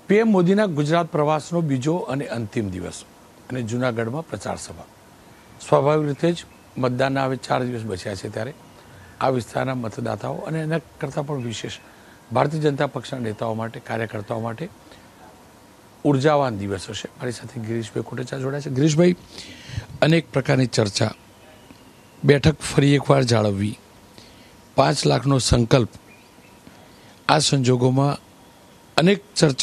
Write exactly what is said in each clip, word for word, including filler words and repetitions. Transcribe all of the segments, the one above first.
PM મોદીના ગુજરાત પ્રવાસનો બીજો અને અંતિમ દિવસ અને જૂનાગઢમાં પ્રચાર સભા. સ્વાભાવિક રીતે જ મતદાનના હવે ચાર દિવસ બચ્યા છે, ત્યારે આ વિસ્તારના મતદાતાઓ અને એના કરતાં પણ વિશેષ ભારતીય જનતા પક્ષના નેતાઓ માટે, કાર્યકર્તાઓ માટે ઉર્જાવાન દિવસ હશે. મારી સાથે ગિરીશભાઈ કોટેચા જોડાયા છે. ગિરીશભાઈ, અનેક પ્રકારની ચર્ચા, બેઠક ફરી એકવાર જાળવવી, પાંચ લાખનો સંકલ્પ, આ સંજોગોમાં અનેક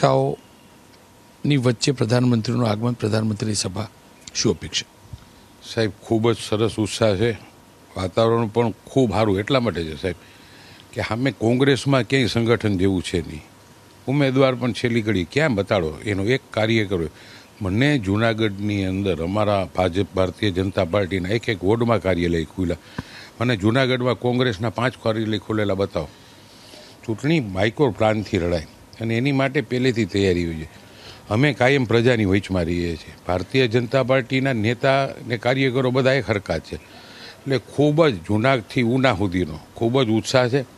ચર્ચાઓની વચ્ચે પ્રધાનમંત્રીનું આગમન, પ્રધાનમંત્રીની સભા, શું અપેક્ષા? સાહેબ, ખૂબ જ સરસ ઉત્સાહ છે. વાતાવરણ પણ ખૂબ સારું એટલા માટે છે સાહેબ કે સામે કોંગ્રેસમાં ક્યાંય સંગઠન જેવું છે નહીં. ઉમેદવાર પણ છેલ્લી ઘડી ક્યાં બતાડો, એનો એક કાર્યકરો. મને જૂનાગઢની અંદર અમારા ભાજપ ભારતીય જનતા પાર્ટીના એક એક વોર્ડમાં કાર્યાલય ખુલ્યા. મને જૂનાગઢમાં કોંગ્રેસના પાંચ કાર્યાલય ખોલેલા બતાવો. ચૂંટણી માઇક્રો પ્લાનથી લડાય અને એની માટે પહેલેથી તૈયારી હોય છે. અમે કાયમ પ્રજાની વચમાં રહીએ છીએ. ભારતીય જનતા પાર્ટીના નેતા ને કાર્યકરો બધા એક હરકત છે. એટલે ખૂબ જ જૂનાગઢથી ઉના સુધીનો ખૂબ જ ઉત્સાહ છે.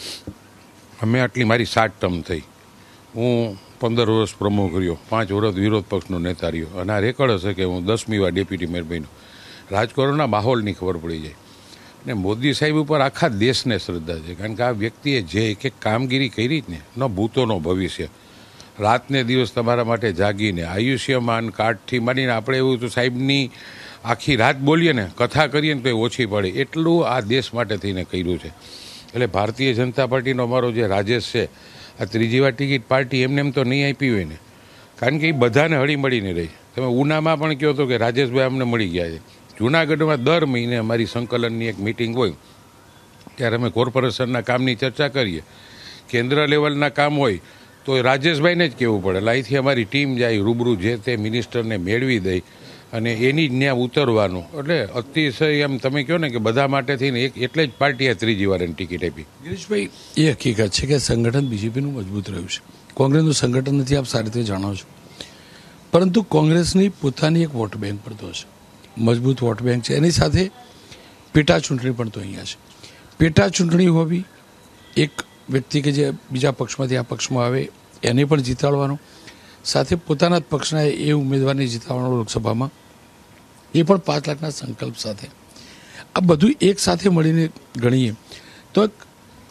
અમે આટલી મારી સાત ટર્મ થઈ. હું પંદર વર્ષ પ્રમુખ રહ્યો, પાંચ વર્ષ વિરોધ પક્ષનો નેતા રહ્યો અને આ રેકોર્ડ હશે કે હું દસમી વાર ડેપ્યુટી મેયર બન્યો. રાજકારણના માહોલની ખબર પડી જાય. અને મોદી સાહેબ ઉપર આખા દેશને શ્રદ્ધા છે, કારણ કે આ વ્યક્તિએ જે એક એક કામગીરી કરી ને, ન ભૂતો ન ભવિષ્ય, રાતને દિવસ તમારા માટે જાગીને, આયુષ્યમાન કાર્ડથી માંડીને આપણે એવું તો સાહેબની આખી રાત બોલીએ ને, કથા કરીએ ને તો ઓછી પડે એટલું આ દેશ માટે થઈને કર્યું છે. એટલે ભારતીય જનતા પાર્ટીનો અમારો જે રાજેશ છે, આ ત્રીજી વાર ટિકિટ પાર્ટી એમને એમ તો નહીં આપી હોય ને, કારણ કે એ બધાને હળીમળીને રહી. તમે ઉનામાં પણ કહો તો કે રાજેશભાઈ અમને મળી ગયા છે. જૂનાગઢમાં દર મહિને અમારી સંકલનની એક મિટિંગ હોય, ત્યારે અમે કોર્પોરેશનના કામની ચર્ચા કરીએ. કેન્દ્ર લેવલના કામ હોય તો રાજેશભાઈને જ કહેવું પડે. એટલે અહીંથી અમારી ટીમ જાય, રૂબરૂ જે તે મિનિસ્ટરને મેળવી દઈ અને એની જ ત્યાં ઉતરવાનું. એટલે અતિશય એમ તમે કહો ને કે બધા માટે થઈને એક એટલે જ પાર્ટીએ ત્રીજી વાર એની ટિકિટ આપી. ગિરીશભાઈ, એ હકીકત છે કે સંગઠન બીજેપીનું મજબૂત રહ્યું છે. કોંગ્રેસનું સંગઠન નથી, આપ સારી રીતે જાણો છો. પરંતુ કોંગ્રેસની પોતાની એક વોટ બેંક પણ તો છે, મજબૂત વોટ બેંક છે. એની સાથે પેટા ચૂંટણી પણ તો અહીંયા છે. પેટા ચૂંટણી હોવી, એક વ્યક્તિ કે જે બીજા પક્ષમાંથી આ પક્ષમાં આવે એને પણ જીતાડવાનો, સાથે પોતાના જ પક્ષના એ ઉમેદવારને જીતાડવાનો લોકસભામાં, એ પણ પાંચ લાખના સંકલ્પ સાથે. આ બધું એક સાથે મળીને ગણીએ તો એક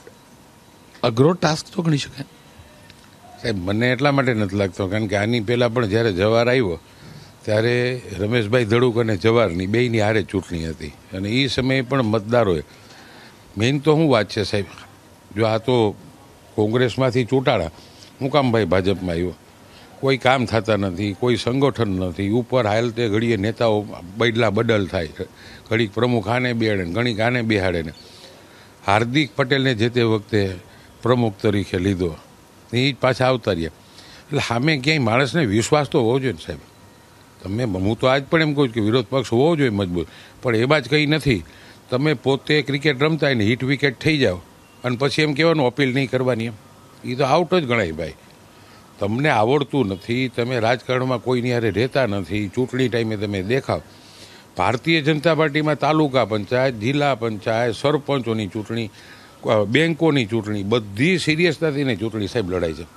અઘરો ટાસ્ક તો ગણી શકાય. સાહેબ, મને એટલા માટે નથી લાગતો, કારણ કે આની પહેલાં પણ જ્યારે જવાહર આવ્યો ત્યારે રમેશભાઈ ધડુક અને જવાહરની બેયની હારે ચૂંટણી હતી અને એ સમયે પણ મતદારોએ મેઇન તો શું વાત છે સાહેબ, જો આ તો કોંગ્રેસમાંથી ચૂંટાડા, હું કામ ભાઈ ભાજપમાં આવ્યો, કોઈ કામ થતા નથી, કોઈ સંગઠન નથી, ઉપર હાલ તે ઘડીએ નેતાઓ બદલા બદલ થાય, ઘડીક પ્રમુખ આને બેહાડે ને ઘડીક આને બેહાડે ને. હાર્દિક પટેલને જે તે વખતે પ્રમુખ તરીકે લીધો, એ જ પાછા આવતા રહ્યા. એટલે સામે ક્યાંય માણસને વિશ્વાસ તો હોવો જોઈએ ને સાહેબ. તમે, હું તો આજ પણ એમ કહું કે વિરોધ પક્ષ હોવો જોઈએ મજબૂત, પણ એમાં જ કંઈ નથી. તમે પોતે ક્રિકેટ રમતા ને હિટ વિકેટ થઈ જાઓ અને પછી એમ કહેવાનું અપીલ નહીં કરવાની, એમ એ તો આઉટ જ ગણાય ભાઈ. તમને આવડતું નથી, તમે રાજકારણમાં કોઈની હારે રહેતા નથી, ચૂંટણી ટાઈમે તમે દેખાવ. ભારતીય જનતા પાર્ટીમાં તાલુકા પંચાયત, જિલ્લા પંચાયત, સરપંચોની ચૂંટણી, બેંકોની ચૂંટણી, બધી સિરિયસતાથી ચૂંટણી સાહેબ લડાય છે.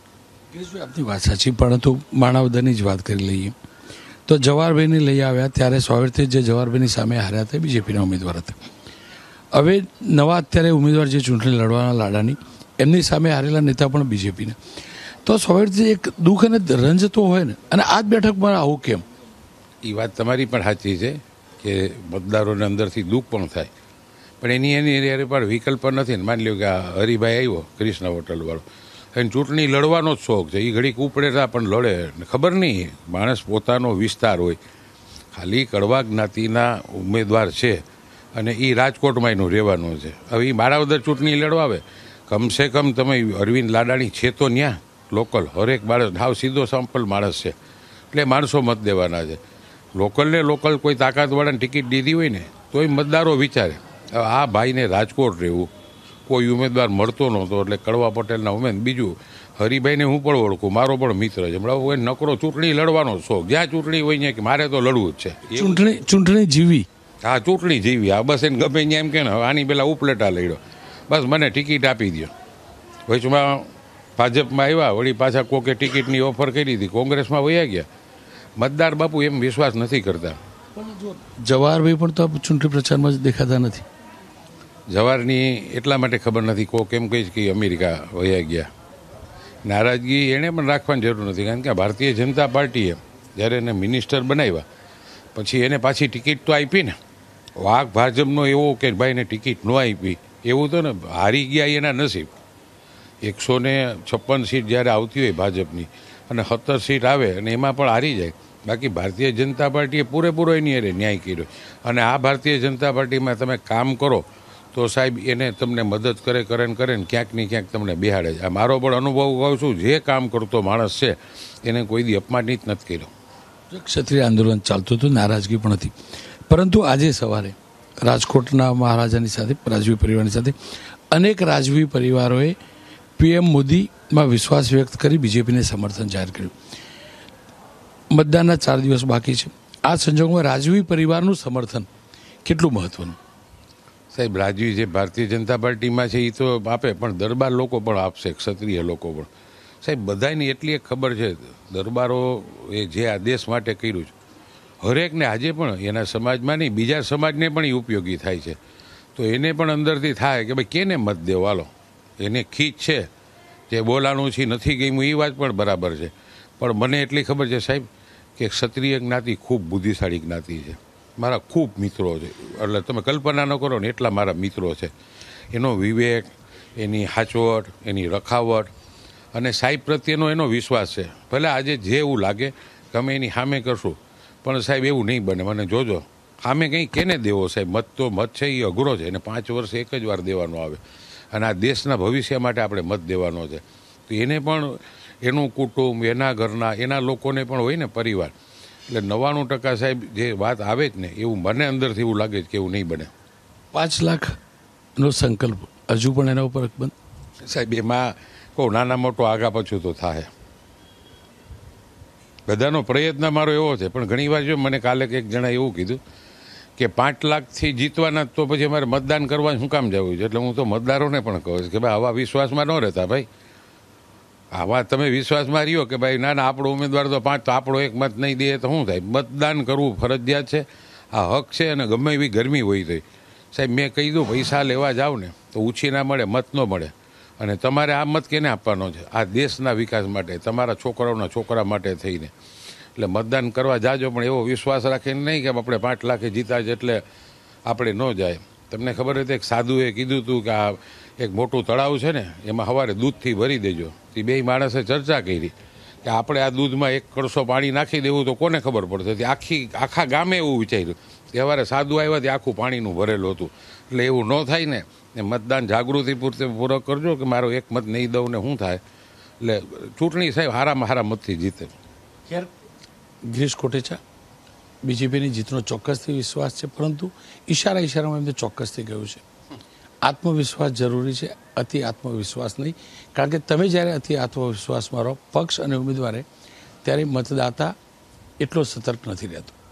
આપની વાત સાચી, પરંતુ માણાવદરની જ વાત કરી લઈએ તો જવાહરભાઈને લઈ આવ્યા ત્યારે સ્વાભાવિક જે જવાહરભાઈની સામે હાર્યા હતા બીજેપીના ઉમેદવાર હતા. હવે નવા અત્યારે ઉમેદવાર જે ચૂંટણી લડવાના લાડાની, એમની સામે હારેલા નેતા પણ બીજેપીના, તો સ્વાભાવિક એક દુઃખ અને રંજ તો હોય ને. અને આ જ બેઠકમાં આવું કેમ? એ વાત તમારી પણ સાચી છે કે મતદારોને અંદરથી દુઃખ પણ થાય, પણ એની એની યારે પણ વિકલ્પ નથી ને. માની લો કે આ હરિભાઈ આવ્યો કૃષ્ણ હોટલવાળો, એને ચૂંટણી લડવાનો જ શોખ છે, એ ઘડીક ઉપડેતા પણ લડે. ખબર નહીં, માણસ પોતાનો વિસ્તાર હોય. ખાલી કડવા જ્ઞાતિના ઉમેદવાર છે અને એ રાજકોટમાં એનું રહેવાનું છે. હવે એ માણાવદર ચૂંટણી લડવા આવે, કમસે કમ તમે અરવિંદ લાડાણી છે તો ન્યા લોકલ, હરેક માણસ હાવ સીધો સંપલ માણસ છે, એટલે માણસો મત દેવાના છે. લોકલને લોકલ કોઈ તાકાતવાળાને ટિકિટ દીધી હોય ને તો એ મતદારો વિચારે. હવે આ ભાઈને રાજકોટ રહેવું, કોઈ ઉમેદવાર મળતો નહોતો, એટલે કડવા પટેલના ઉમેદ. બીજું, હરિભાઈને હું પણ ઓળખું, મારો પણ મિત્ર છે. હમણાં કોઈ નકરો ચૂંટણી લડવાનો શોખ, જ્યાં ચૂંટણી હોય ત્યાં કે મારે તો લડવું જ છે. ચૂંટણી ચૂંટણી જીવી, હા ચૂંટણી જીવી. આ બસ એને ગમે ત્યાં એમ કે ને આની પેલા ઉપલેટા લડ્યો, બસ મને ટિકિટ આપી દો. વચમાં ભાજપમાં આવ્યા, વળી પાછા કોકે ટિકિટની ઓફર કરી હતી, કોંગ્રેસમાં વયા ગયા. મતદાર બાપુ એમ વિશ્વાસ નથી કરતા. જવાહરભાઈ પણ તો ચૂંટણી પ્રચારમાં જ દેખાતા નથી. જવારની એટલા માટે ખબર નથી, કોક એમ કહીશ કે અમેરિકા વયા ગયા. નારાજગી એણે પણ રાખવાની જરૂર નથી, કારણ કે ભારતીય જનતા પાર્ટીએ જ્યારે એને મિનિસ્ટર બનાવ્યા પછી એને પાછી ટિકિટ તો આપી ને. વાક ભાજપનો એવો કે ભાઈને ટિકિટ ન આપી એવું તો ને, હારી ગયા એના નસીબ. એકસો ને છપ્પન સીટ જ્યારે આવતી હોય ભાજપની અને સત્તર સીટ આવે અને એમાં પણ હારી જાય. બાકી ભારતીય જનતા પાર્ટીએ પૂરેપૂરો એની અરે ન્યાય કર્યો. અને આ ભારતીય જનતા પાર્ટીમાં તમે કામ કરો તો સાહેબ એને તમને મદદ કરે કરે ને કરે ને ક્યાંક ને ક્યાંક તમને બેહાડે છે. આ મારો પણ અનુભવ કહું છું, જે કામ કરતો માણસ છે એને કોઈ દી અપમાનિત નથી કર્યો. ક્ષત્રિય આંદોલન ચાલતું હતું, નારાજગી પણ હતી, પરંતુ આજે સવારે રાજકોટના મહારાજાની સાથે, રાજવી પરિવારની સાથે અનેક રાજવી પરિવારોએ પીએમ મોદીમાં વિશ્વાસ વ્યક્ત કરી બીજેપીને સમર્થન જાહેર કર્યું. મતદાનના ચાર દિવસ બાકી છે. આ સંજોગોમાં રાજવી પરિવારનું સમર્થન કેટલું મહત્વનું? સાહેબ, રાજવી જે ભારતીય જનતા પાર્ટીમાં છે એ તો આપે, પણ દરબાર લોકો પણ આપશે, ક્ષત્રિય લોકો પણ. સાહેબ, બધાની એટલી એક ખબર છે, દરબારો એ જે આ દેશ માટે કર્યું છે હરેકને આજે પણ એના સમાજમાં નહીં બીજા સમાજને પણ એ ઉપયોગી થાય છે. તો એને પણ અંદરથી થાય કે ભાઈ કેને મત દેવો, હાલો એને ખીચ છે, જે બોલાણું છે નથી ગયું એ વાત પણ બરાબર છે. પણ મને એટલી ખબર છે સાહેબ કે ક્ષત્રિય જ્ઞાતિ ખૂબ બુદ્ધિશાળી જ્ઞાતિ છે. મારા ખૂબ મિત્રો છે, એટલે તમે કલ્પના ન કરો ને એટલા મારા મિત્રો છે. એનો વિવેક, એની હાચવટ, એની રખાવટ અને સાહેબ પ્રત્યેનો એનો વિશ્વાસ છે. ભલે આજે જે એવું લાગે કે અમે એની સામે કરશું, પણ સાહેબ એવું નહીં બને. મને જોજો, સામે કંઈ કેને દેવો સાહેબ, મત તો મત છે એ અઘરો છે, એને પાંચ વર્ષ એક જ વાર દેવાનો આવે અને આ દેશના ભવિષ્ય માટે આપણે મત દેવાનો છે. તો એને પણ એનું કુટુંબ, એના ઘરના, એના લોકોને પણ હોય ને પરિવાર. એટલે નવ્વાણું ટકા સાહેબ જે વાત આવે જ ને એવું મને અંદરથી એવું લાગે છે કે એવું નહીં બને. પાંચ લાખનો સંકલ્પ હજુ પણ એના ઉપર બંધ સાહેબ, એમાં કહું નાના મોટો આગા પાછું તો થાય. બધાનો પ્રયત્ન મારો એવો છે, પણ ઘણી વાર જો મને કાલે એક જણા એવું કીધું કે પાંચ લાખથી જીતવાના તો પછી અમારે મતદાન કરવા શું કામ જવું છે. એટલે હું તો મતદારોને પણ કહું છું કે ભાઈ આવા વિશ્વાસમાં ન રહેતા. ભાઈ આવા તમે વિશ્વાસમાં રહ્યો કે ભાઈ ના ના આપણો ઉમેદવાર તો પાંચ, તો આપણો એક મત નહીં દે તો શું થાય. મતદાન કરવું ફરજિયાત છે, આ હક છે. અને ગમે એવી ગરમી હોય તો સાહેબ મેં કહી દઉં, પૈસા લેવા જાવ ને તો ઉછી ના મળે, મત ન મળે. અને તમારે આ મત કેને આપવાનો છે? આ દેશના વિકાસ માટે, તમારા છોકરાઓના છોકરા માટે થઈને. એટલે મતદાન કરવા જાજો, પણ એવો વિશ્વાસ રાખીને નહીં કે આપણે પાંચ લાખે જીતા છે એટલે આપણે ન જાય. તમને ખબર હતી એક સાધુએ કીધું હતું કે આ એક મોટું તળાવ છે ને એમાં સવારે દૂધથી ભરી દેજો. એ બે માણસે ચર્ચા કરી કે આપણે આ દૂધમાં એક કળશો પાણી નાખી દેવું તો કોને ખબર પડશે. આખી આખા ગામે એવું વિચાર્યું કે સવારે સાધુ આવ્યા તે આખું પાણીનું ભરેલું હતું. એટલે એવું ન થાય ને, મતદાન જાગૃતિ પૂરતી પૂરો કરજો કે મારો એક મત નહીં દઉં ને શું થાય. એટલે ચૂંટણી સાહેબ હારામાં હારા મતથી જીતે. ગિરીશ કોટેચા, બીજેપીની જીતનો ચોક્કસથી વિશ્વાસ છે, પરંતુ ઈશારા ઈશારામાં એમને ચોક્કસથી કહ્યું છે આત્મવિશ્વાસ જરૂરી છે, અતિ આત્મવિશ્વાસ નહીં. કારણ કે તમે જ્યારે અતિ આત્મવિશ્વાસમાં રહો પક્ષ અને ઉમેદવારે, ત્યારે મતદાતા એટલો સતર્ક નથી રહેતો.